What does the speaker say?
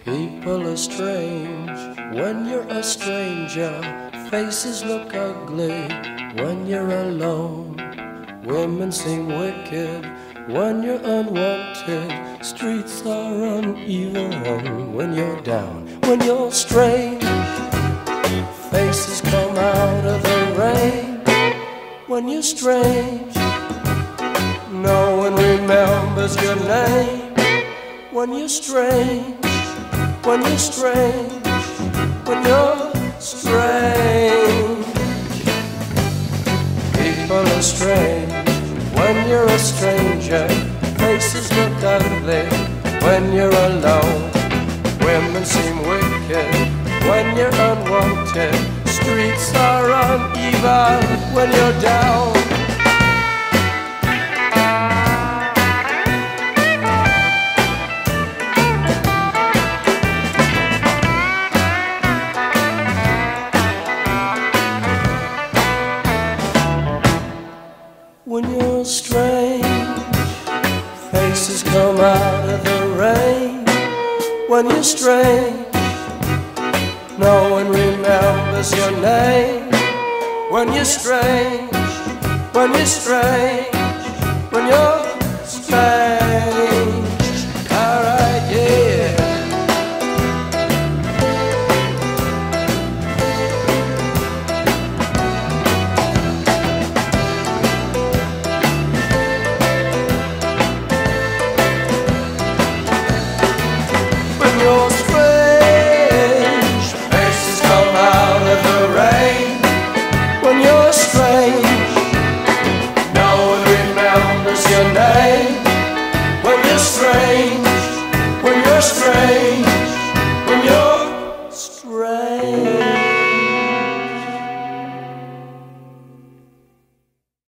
People are strange when you're a stranger. Faces look ugly when you're alone. Women seem wicked when you're unwanted. Streets are uneven when you're down. When you're strange, faces come out of the rain. When you're strange, no one remembers your name. When you're strange, when you're strange, when you're strange. People are strange when you're a stranger. Faces look ugly when you're alone. Women seem wicked when you're unwanted. Streets are uneven when you're down. When you're strange, faces come out of the rain. When you're strange, no one remembers your name. When you're strange, when you're strange, when you're strange. Alright, yeah. When you're strange, faces come out of the rain. When you're strange, no one remembers your name. When you're strange, when you're strange, when you're strange.